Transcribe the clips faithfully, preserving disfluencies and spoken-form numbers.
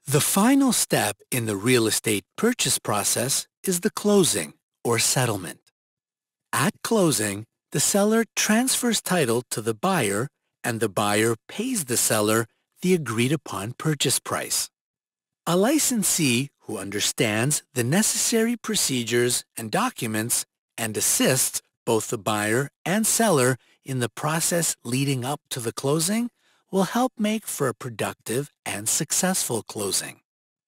The final step in the real estate purchase process is the closing or settlement. At closing, the seller transfers title to the buyer and the buyer pays the seller the agreed-upon purchase price. A licensee who understands the necessary procedures and documents and assists both the buyer and seller in the process leading up to the closing will help make for a productive and successful closing.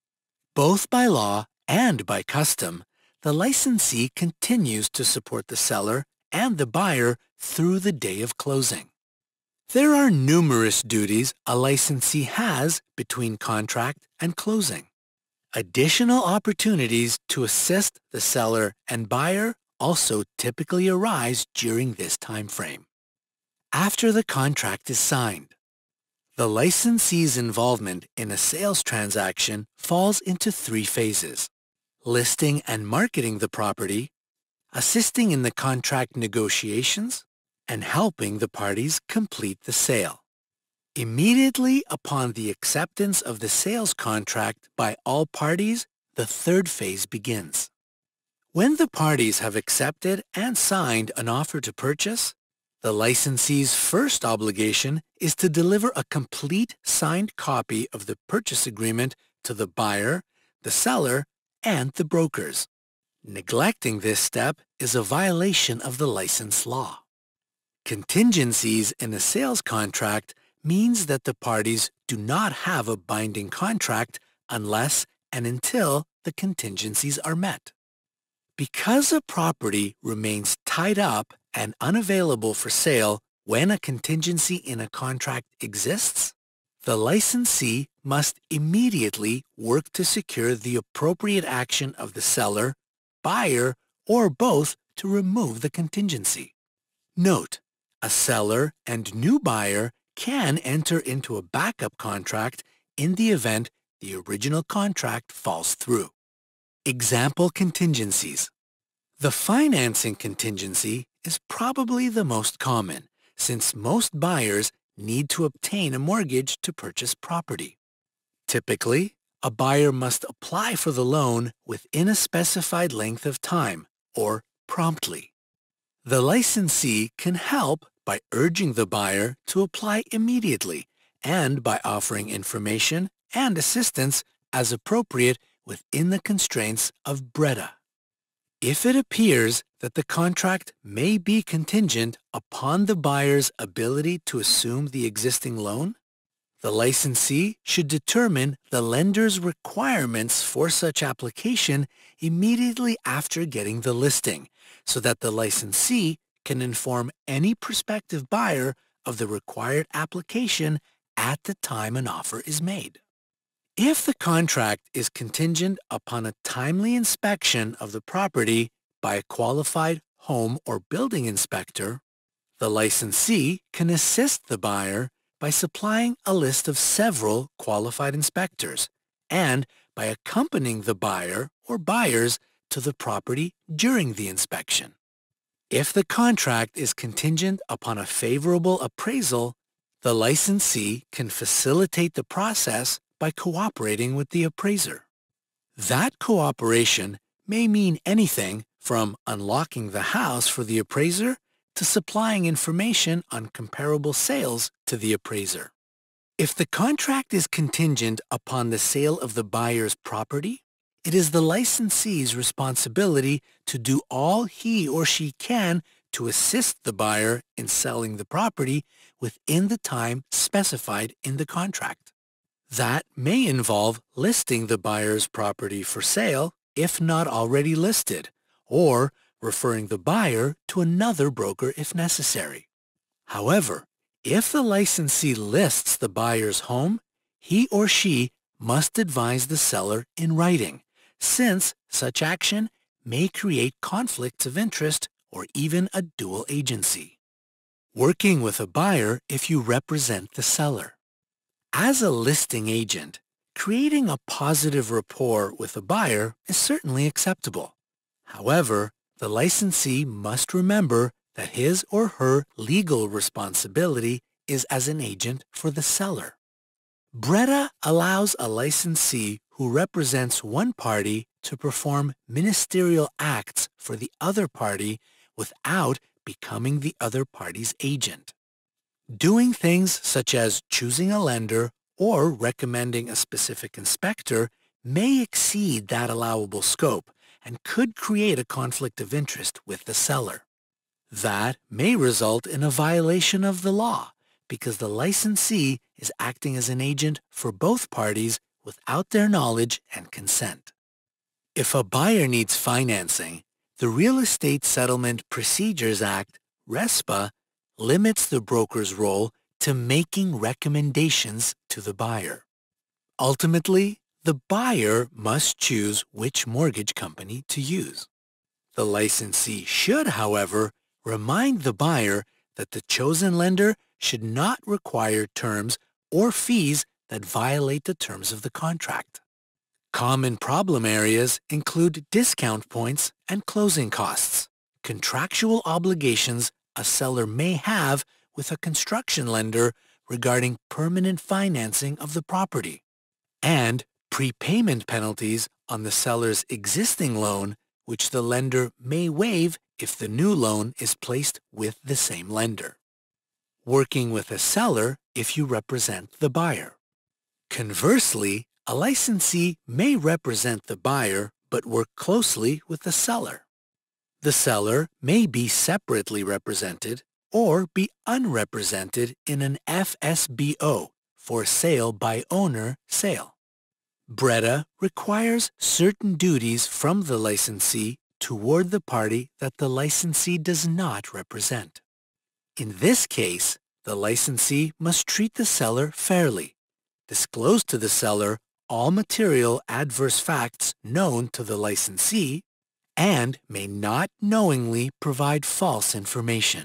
Both by law and by custom, the licensee continues to support the seller and the buyer through the day of closing. There are numerous duties a licensee has between contract and closing. Additional opportunities to assist the seller and buyer also typically arise during this time frame. After the contract is signed, the licensee's involvement in a sales transaction falls into three phases: listing and marketing the property, assisting in the contract negotiations, and helping the parties complete the sale. Immediately upon the acceptance of the sales contract by all parties, the third phase begins. When the parties have accepted and signed an offer to purchase, the licensee's first obligation is to deliver a complete signed copy of the purchase agreement to the buyer, the seller, and the brokers. Neglecting this step is a violation of the license law. Contingencies in a sales contract means that the parties do not have a binding contract unless and until the contingencies are met. Because a property remains tied up and unavailable for sale when a contingency in a contract exists, the licensee must immediately work to secure the appropriate action of the seller, buyer, or both to remove the contingency. Note, a seller and new buyer can enter into a backup contract in the event the original contract falls through. Example contingencies. The financing contingency is probably the most common, since most buyers need to obtain a mortgage to purchase property. Typically, a buyer must apply for the loan within a specified length of time, or promptly. The licensee can help by urging the buyer to apply immediately and by offering information and assistance as appropriate within the constraints of B R E D A. If it appears that the contract may be contingent upon the buyer's ability to assume the existing loan, the licensee should determine the lender's requirements for such application immediately after getting the listing, so that the licensee can inform any prospective buyer of the required application at the time an offer is made. If the contract is contingent upon a timely inspection of the property by a qualified home or building inspector, the licensee can assist the buyer by supplying a list of several qualified inspectors and by accompanying the buyer or buyers to the property during the inspection. If the contract is contingent upon a favorable appraisal, the licensee can facilitate the process by cooperating with the appraiser. That cooperation may mean anything from unlocking the house for the appraiser to supplying information on comparable sales to the appraiser. If the contract is contingent upon the sale of the buyer's property, it is the licensee's responsibility to do all he or she can to assist the buyer in selling the property within the time specified in the contract. That may involve listing the buyer's property for sale if not already listed, or referring the buyer to another broker if necessary. However, if the licensee lists the buyer's home, he or she must advise the seller in writing, since such action may create conflicts of interest or even a dual agency. Working with a buyer if you represent the seller. As a listing agent, creating a positive rapport with a buyer is certainly acceptable. However, the licensee must remember that his or her legal responsibility is as an agent for the seller. BRETA allows a licensee who represents one party to perform ministerial acts for the other party without becoming the other party's agent. Doing things such as choosing a lender or recommending a specific inspector may exceed that allowable scope and could create a conflict of interest with the seller. That may result in a violation of the law because the licensee is acting as an agent for both parties without their knowledge and consent. If a buyer needs financing, the Real Estate Settlement Procedures Act, RESPA, limits the broker's role to making recommendations to the buyer. Ultimately, the buyer must choose which mortgage company to use. The licensee should, however, remind the buyer that the chosen lender should not require terms or fees that violate the terms of the contract. Common problem areas include discount points and closing costs, contractual obligations a seller may have with a construction lender regarding permanent financing of the property, and prepayment penalties on the seller's existing loan, which the lender may waive if the new loan is placed with the same lender. Working with a seller if you represent the buyer. Conversely, a licensee may represent the buyer but work closely with the seller. The seller may be separately represented or be unrepresented in an F S B O, for sale by owner sale. BRETA requires certain duties from the licensee toward the party that the licensee does not represent. In this case, the licensee must treat the seller fairly, disclose to the seller all material adverse facts known to the licensee, and may not knowingly provide false information.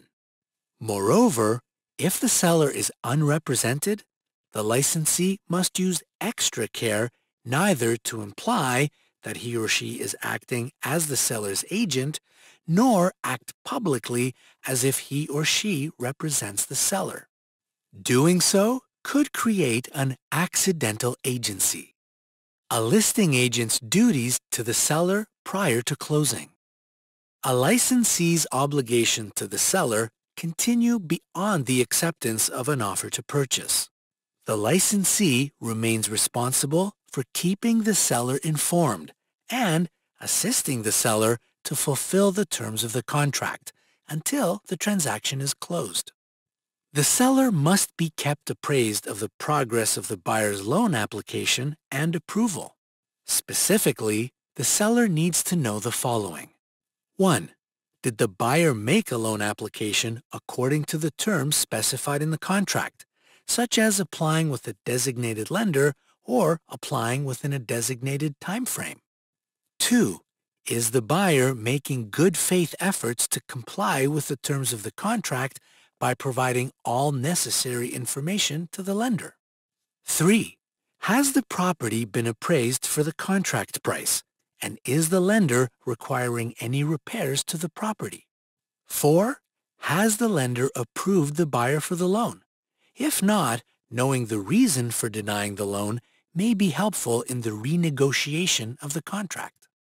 Moreover, if the seller is unrepresented, the licensee must use extra care neither to imply that he or she is acting as the seller's agent, nor act publicly as if he or she represents the seller. Doing so could create an accidental agency. A listing agent's duties to the seller prior to closing. A licensee's obligation to the seller continue beyond the acceptance of an offer to purchase. The licensee remains responsible for keeping the seller informed and assisting the seller to fulfill the terms of the contract until the transaction is closed. The seller must be kept appraised of the progress of the buyer's loan application and approval. Specifically, the seller needs to know the following. one. Did the buyer make a loan application according to the terms specified in the contract, such as applying with a designated lender or applying within a designated time frame? two. Is the buyer making good faith efforts to comply with the terms of the contract by providing all necessary information to the lender? three. Has the property been appraised for the contract price, and is the lender requiring any repairs to the property? four. Has the lender approved the buyer for the loan? If not, knowing the reason for denying the loan may be helpful in the renegotiation of the contract.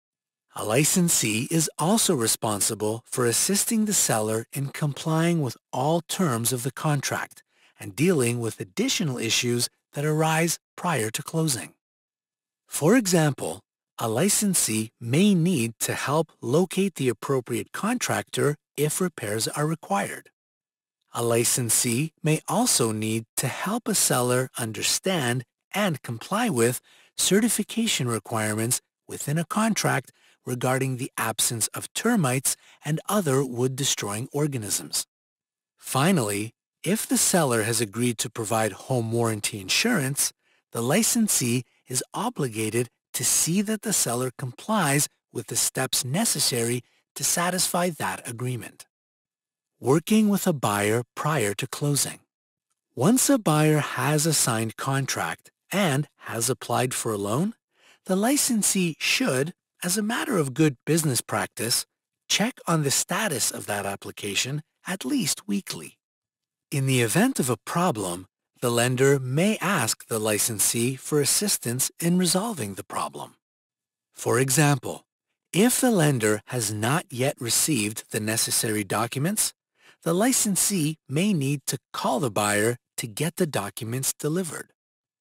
A licensee is also responsible for assisting the seller in complying with all terms of the contract and dealing with additional issues that arise prior to closing. For example, a licensee may need to help locate the appropriate contractor if repairs are required. A licensee may also need to help a seller understand and comply with certification requirements within a contract regarding the absence of termites and other wood-destroying organisms. Finally, if the seller has agreed to provide home warranty insurance, the licensee is obligated to see that the seller complies with the steps necessary to satisfy that agreement. Working with a buyer prior to closing. Once a buyer has a signed contract and has applied for a loan, the licensee should, as a matter of good business practice, check on the status of that application at least weekly. In the event of a problem, the lender may ask the licensee for assistance in resolving the problem. For example, if the lender has not yet received the necessary documents, the licensee may need to call the buyer to get the documents delivered.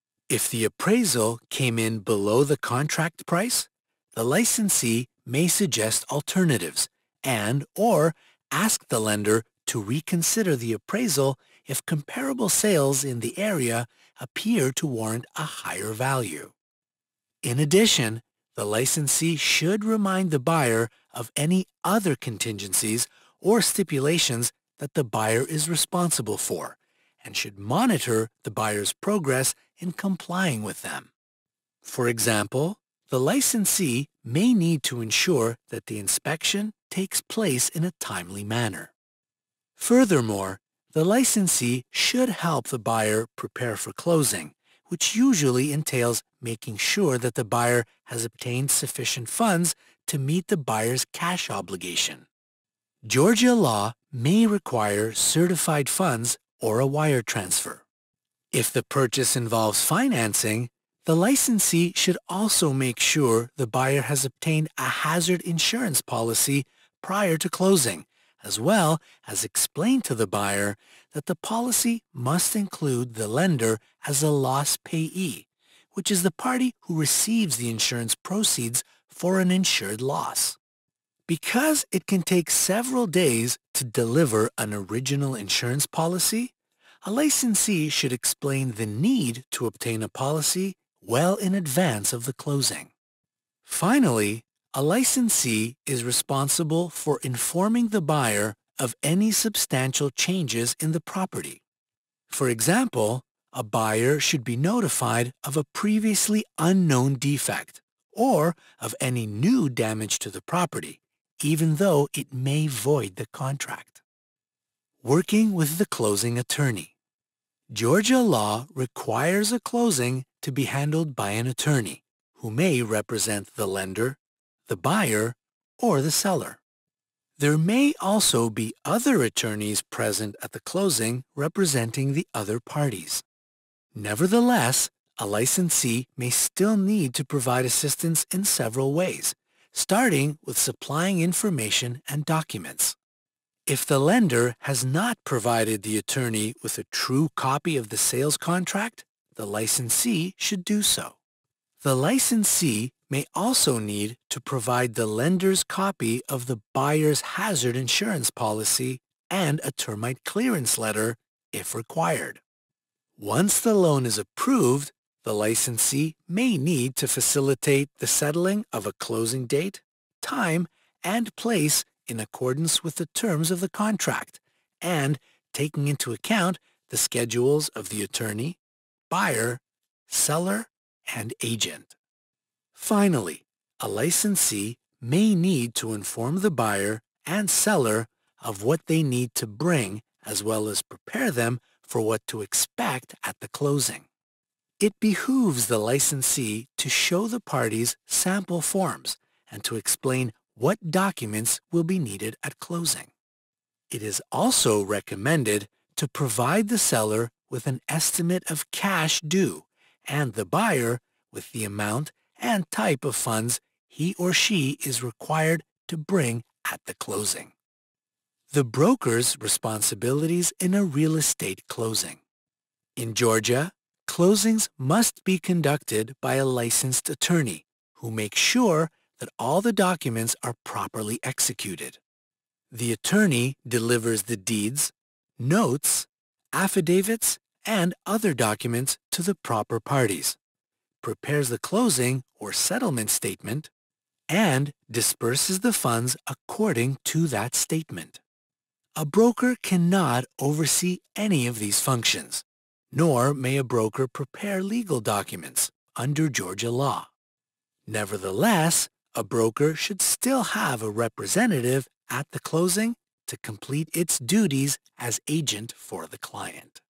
If the appraisal came in below the contract price, the licensee may suggest alternatives and or ask the lender to reconsider the appraisal if comparable sales in the area appear to warrant a higher value. In addition, the licensee should remind the buyer of any other contingencies or stipulations that the buyer is responsible for and should monitor the buyer's progress in complying with them. For example, the licensee may need to ensure that the inspection takes place in a timely manner. Furthermore, the licensee should help the buyer prepare for closing, which usually entails making sure that the buyer has obtained sufficient funds to meet the buyer's cash obligation. Georgia law may require certified funds or a wire transfer. If the purchase involves financing, the licensee should also make sure the buyer has obtained a hazard insurance policy prior to closing, as well as explain to the buyer that the policy must include the lender as a loss payee, which is the party who receives the insurance proceeds for an insured loss. Because it can take several days to deliver an original insurance policy, a licensee should explain the need to obtain a policy well in advance of the closing. Finally, a licensee is responsible for informing the buyer of any substantial changes in the property. For example, a buyer should be notified of a previously unknown defect or of any new damage to the property, even though it may void the contract. Working with the closing attorney. Georgia law requires a closing to be handled by an attorney who may represent the lender, the buyer, or the seller. There may also be other attorneys present at the closing representing the other parties. Nevertheless, a licensee may still need to provide assistance in several ways, starting with supplying information and documents. If the lender has not provided the attorney with a true copy of the sales contract, the licensee should do so. The licensee may also need to provide the lender's copy of the buyer's hazard insurance policy and a termite clearance letter if required. Once the loan is approved, the licensee may need to facilitate the settling of a closing date, time, and place in accordance with the terms of the contract and taking into account the schedules of the attorney, buyer, seller, and agent. Finally, a licensee may need to inform the buyer and seller of what they need to bring as well as prepare them for what to expect at the closing. It behooves the licensee to show the parties sample forms and to explain what documents will be needed at closing. It is also recommended to provide the seller with an estimate of cash due and the buyer with the amount and type of funds he or she is required to bring at the closing. The broker's responsibilities in a real estate closing. In Georgia, closings must be conducted by a licensed attorney who makes sure that all the documents are properly executed. The attorney delivers the deeds, notes, affidavits, and other documents to the proper parties, prepares the closing or settlement statement, and disperses the funds according to that statement. A broker cannot oversee any of these functions, nor may a broker prepare legal documents under Georgia law. Nevertheless, a broker should still have a representative at the closing to complete its duties as agent for the client.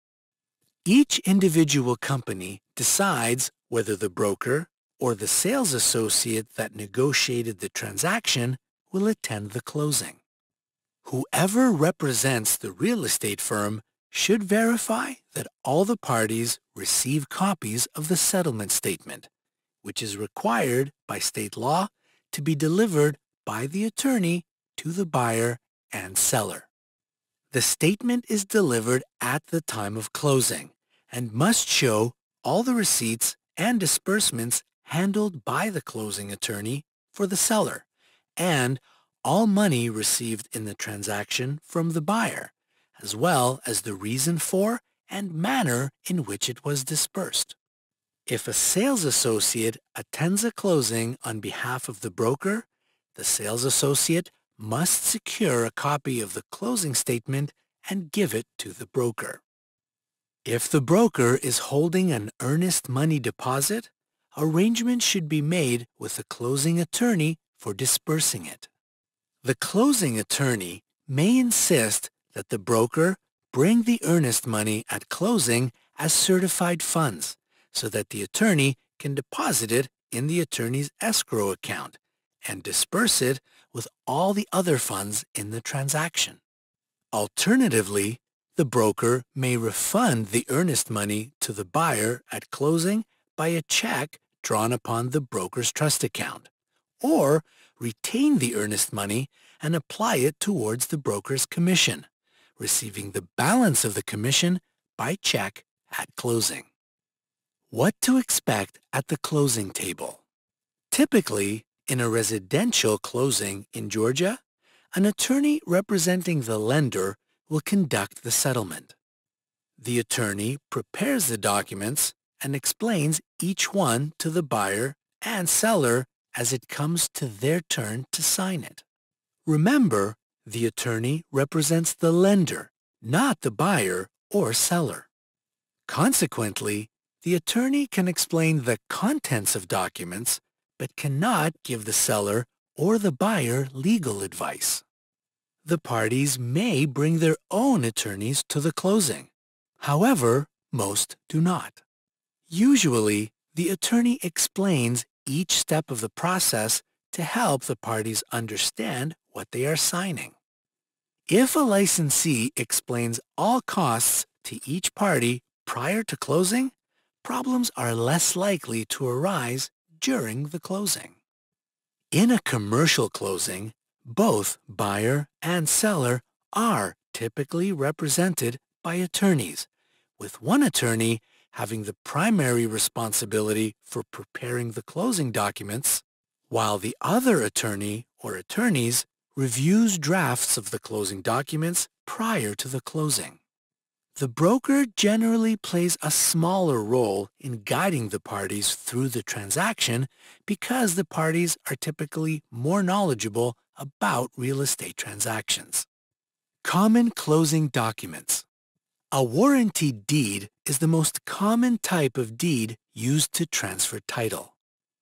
Each individual company decides whether the broker or the sales associate that negotiated the transaction will attend the closing. Whoever represents the real estate firm should verify that all the parties receive copies of the settlement statement, which is required by state law to be delivered by the attorney to the buyer and seller. The statement is delivered at the time of closing and must show all the receipts and disbursements handled by the closing attorney for the seller and all money received in the transaction from the buyer, as well as the reason for and manner in which it was dispersed. If a sales associate attends a closing on behalf of the broker, the sales associate must secure a copy of the closing statement and give it to the broker. If the broker is holding an earnest money deposit, arrangements should be made with the closing attorney for disbursing it. The closing attorney may insist that the broker bring the earnest money at closing as certified funds so that the attorney can deposit it in the attorney's escrow account and disperse it with all the other funds in the transaction. Alternatively, the broker may refund the earnest money to the buyer at closing by a check drawn upon the broker's trust account, or retain the earnest money and apply it towards the broker's commission, receiving the balance of the commission by check at closing. What to expect at the closing table? Typically, in a residential closing in Georgia, an attorney representing the lender will conduct the settlement. The attorney prepares the documents and explains each one to the buyer and seller as it comes to their turn to sign it. Remember, the attorney represents the lender, not the buyer or seller. Consequently, the attorney can explain the contents of documents but cannot give the seller or the buyer legal advice. The parties may bring their own attorneys to the closing. However, most do not. Usually, the attorney explains each step of the process to help the parties understand what they are signing. If a licensee explains all costs to each party prior to closing, problems are less likely to arise during the closing. In a commercial closing, both buyer and seller are typically represented by attorneys, with one attorney having the primary responsibility for preparing the closing documents, while the other attorney or attorneys reviews drafts of the closing documents prior to the closing. The broker generally plays a smaller role in guiding the parties through the transaction because the parties are typically more knowledgeable about real estate transactions. Common closing documents. A warranty deed is the most common type of deed used to transfer title.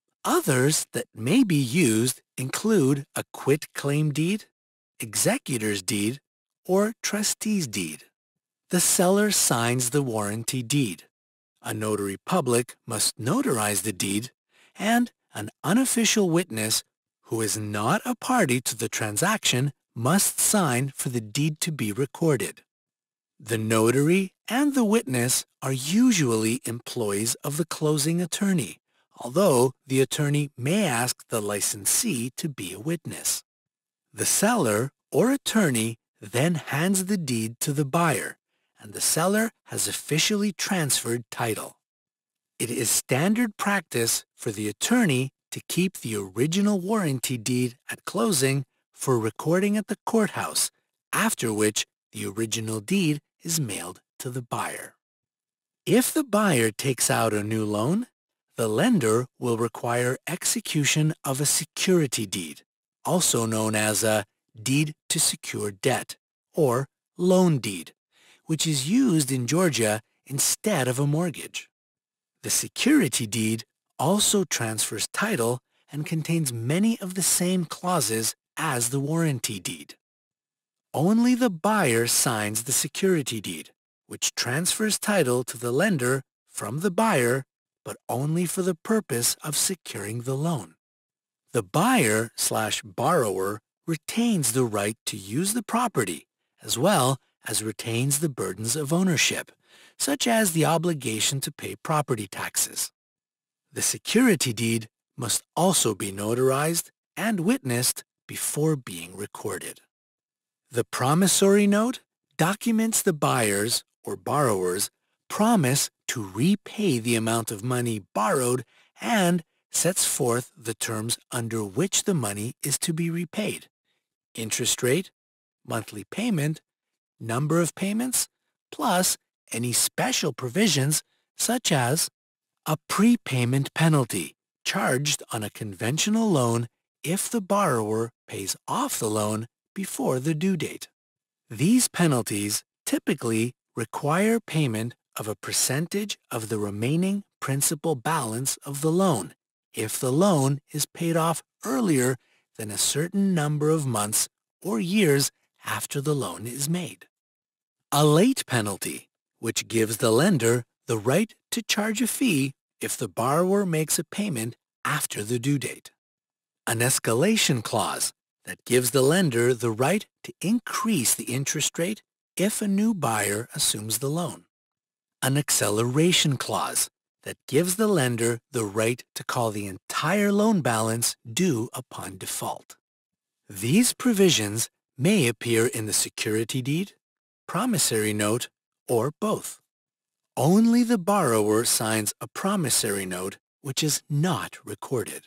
Others that may be used include a quitclaim deed, executor's deed, or trustee's deed. The seller signs the warranty deed. A notary public must notarize the deed, and an unofficial witness who is not a party to the transaction must sign for the deed to be recorded. The notary and the witness are usually employees of the closing attorney, although the attorney may ask the licensee to be a witness. The seller or attorney then hands the deed to the buyer, and the seller has officially transferred title. It is standard practice for the attorney to keep the original warranty deed at closing for recording at the courthouse, after which the original deed is mailed to the buyer. If the buyer takes out a new loan, the lender will require execution of a security deed, also known as a deed to secure debt, or loan deed, which is used in Georgia instead of a mortgage. The security deed also transfers title and contains many of the same clauses as the warranty deed. Only the buyer signs the security deed, which transfers title to the lender from the buyer, but only for the purpose of securing the loan. The buyer slash borrower retains the right to use the property, as well as retains the burdens of ownership, such as the obligation to pay property taxes. The security deed must also be notarized and witnessed before being recorded. The promissory note documents the buyer's or borrower's promise to repay the amount of money borrowed and sets forth the terms under which the money is to be repaid: interest rate, monthly payment, number of payments, plus any special provisions such as a prepayment penalty charged on a conventional loan if the borrower pays off the loan before the due date. These penalties typically require payment of a percentage of the remaining principal balance of the loan if the loan is paid off earlier than a certain number of months or years after the loan is made. A late penalty, which gives the lender the right to charge a fee if the borrower makes a payment after the due date. An escalation clause that gives the lender the right to increase the interest rate if a new buyer assumes the loan. An acceleration clause that gives the lender the right to call the entire loan balance due upon default. These provisions may appear in the security deed, promissory note, or both. Only the borrower signs a promissory note which is not recorded.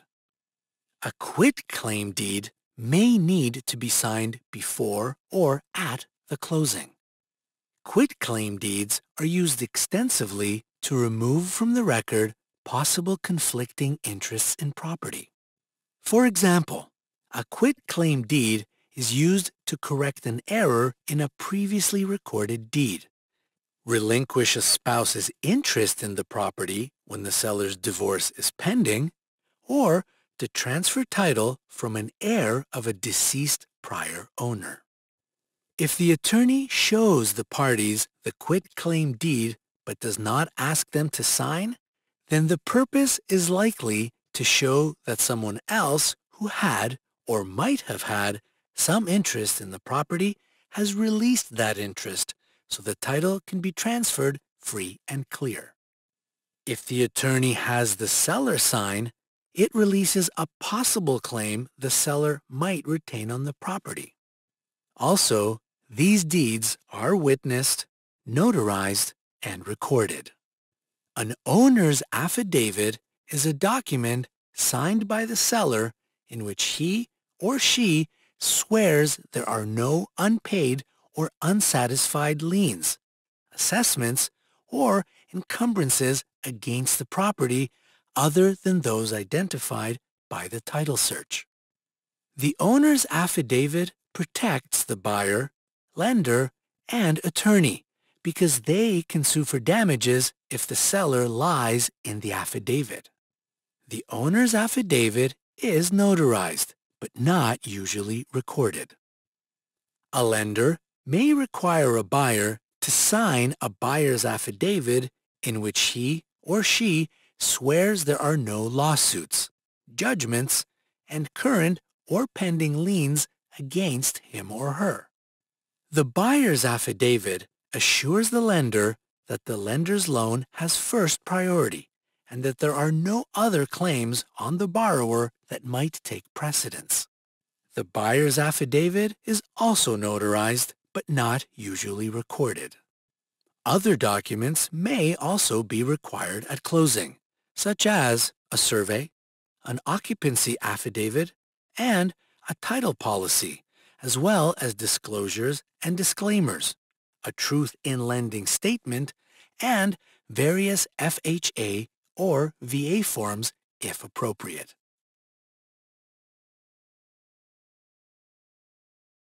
A quitclaim deed may need to be signed before or at the closing. Quitclaim deeds are used extensively to remove from the record possible conflicting interests in property. For example, a quitclaim deed is used to correct an error in a previously recorded deed, relinquish a spouse's interest in the property when the seller's divorce is pending, or to transfer title from an heir of a deceased prior owner. If the attorney shows the parties the quitclaim deed but does not ask them to sign, then the purpose is likely to show that someone else who had or might have had some interest in the property has released that interest so the title can be transferred free and clear. If the attorney has the seller sign, it releases a possible claim the seller might retain on the property. Also, these deeds are witnessed, notarized, and recorded. An owner's affidavit is a document signed by the seller in which he or she swears there are no unpaid or unsatisfied liens, assessments, or encumbrances against the property other than those identified by the title search. The owner's affidavit protects the buyer, lender, and attorney because they can sue for damages if the seller lies in the affidavit. The owner's affidavit is notarized, but not usually recorded. A lender may require a buyer to sign a buyer's affidavit in which he or she swears there are no lawsuits, judgments, and current or pending liens against him or her. The buyer's affidavit assures the lender that the lender's loan has first priority and that there are no other claims on the borrower that might take precedence. The buyer's affidavit is also notarized but not usually recorded. Other documents may also be required at closing, such as a survey, an occupancy affidavit, and a title policy, as well as disclosures and disclaimers, a truth in lending statement, and various F H A or V A forms if appropriate.